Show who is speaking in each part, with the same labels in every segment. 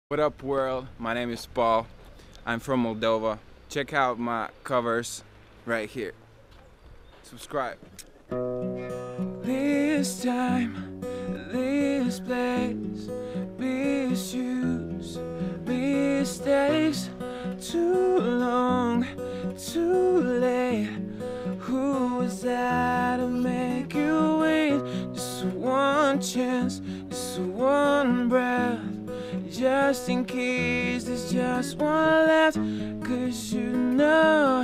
Speaker 1: What up, world? My name is Paul. I'm from Moldova. Check out my covers right here. Subscribe. This time, this place, misuse, mistakes, too long, too late. Who was that to make you wait? Just one chance, just one breath. Just in case there's just one left. 'Cause you know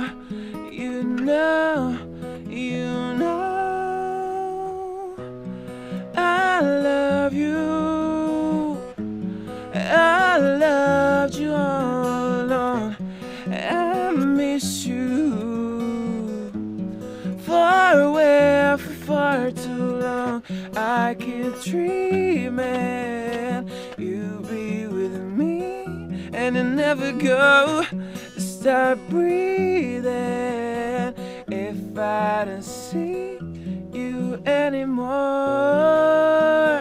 Speaker 1: I love you. I loved you all along. I miss you. Far away for far too long. I keep dreaming you'll be with me and I never go. Stop breathing if I don't see you anymore.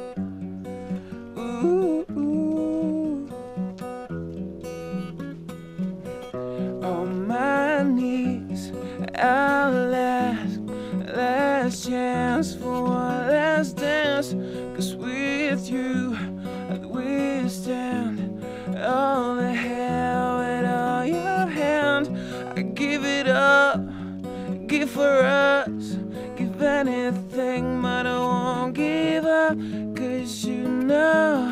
Speaker 1: Ooh, ooh. On my knees I'll ask last chance for one last dance. 'Cause with you we stand all the hell with all your hand. I give it up, give for us, give anything, but I won't give up. 'Cause you know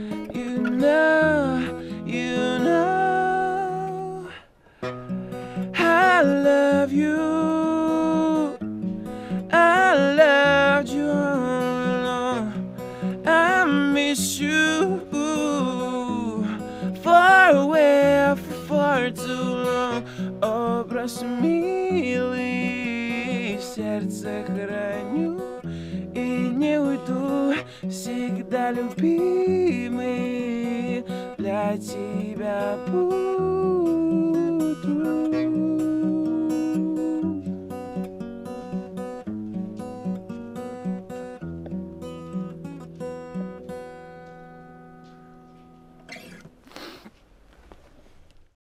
Speaker 1: I love you. I loved you all along. I miss you. Far away for far too long. О, просто милый, сердце храню и не уйду. Всегда любимый, для тебя буду.